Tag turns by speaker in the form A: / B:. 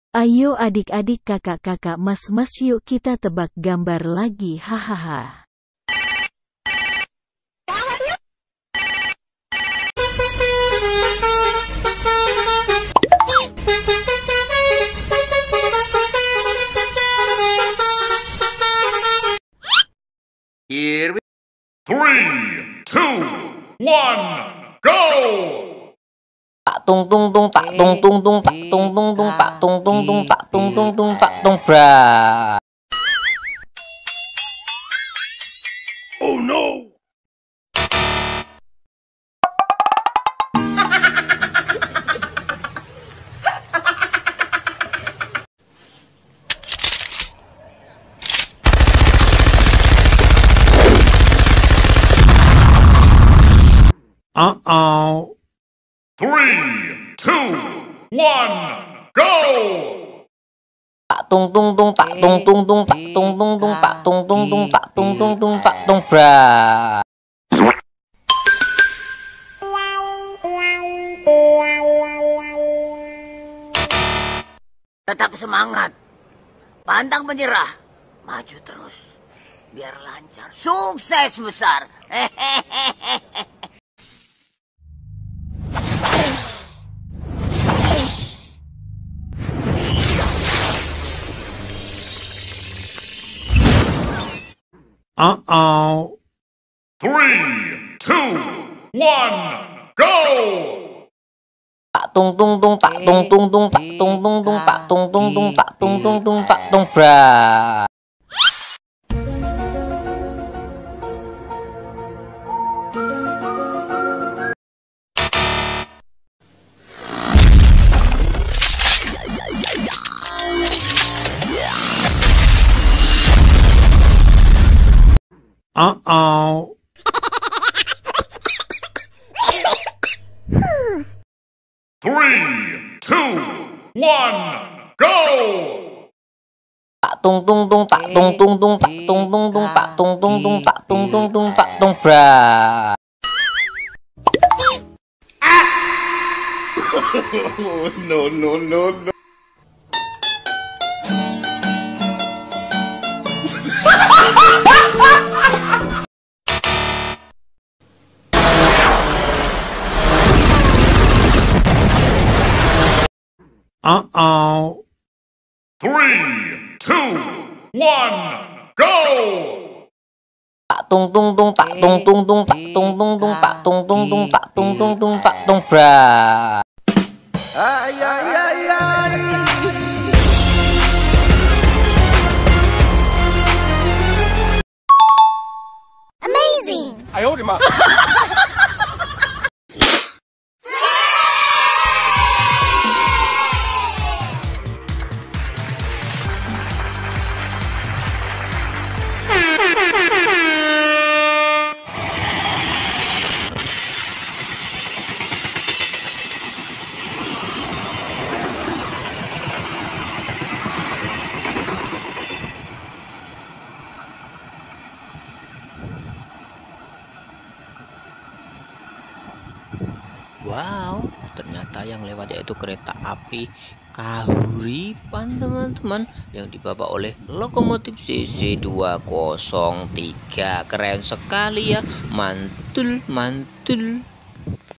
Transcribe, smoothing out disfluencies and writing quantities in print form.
A: Ayo adik-adik kakak-kakak mas-mas yuk kita tebak gambar lagi hahaha.
B: Here we 3, 2, 1, go!
C: Pak tung tung tung pak tung tung tung pak tung tung tung pak tung tung tung pak tung tung tung pak tung bra.
B: Oh no!
C: Uh-oh.
B: 3, 2, 1, go!
C: Pak tung tung tung pak tung tung tung pak tung tung tung pak tung tung tung pak tung tung tung pak tung bra.
D: Tetap semangat, pantang menyerah, maju terus, biar lancar, sukses besar. Hehehe.
C: Uh-oh.
B: 3, 2, 1, go!
C: Pak tung tung tung pak tung tung tung pak tung tung tung pak tung tung tung pak tung tung tung pak tung bra. Uh-oh.
B: 3, 2, 1, go!
C: Pak tung tung tung pak tung tung tung pak tung tung tung pak tung tung tung pak tung tung tung pak tung bra.
B: No, no, no, no.
C: Uh-oh.
B: 3, 2, 1, go!
C: Pak tung tung tung pak tung tung tung pak tung tung tung pak tung tung tung pak tung tung tung pak tung bra.
B: Ay, ay, ay, ay.
D: Amazing.
B: 哎呦我的妈！
C: Wow, ternyata yang lewat yaitu kereta api Kahuripan teman-teman, yang dibawa oleh lokomotif CC203. Keren sekali ya, mantul mantul.